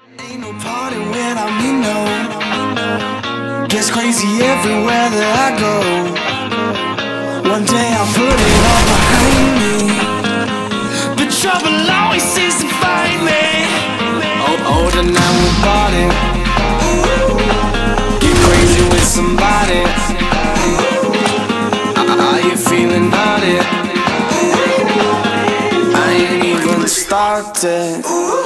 Ain't no party without me, no. Gets crazy everywhere that I go. One day I'll put it all behind me, but trouble always seems to find me. Older now we bought it. Get crazy with somebody. Are you feeling naughty? I ain't even started.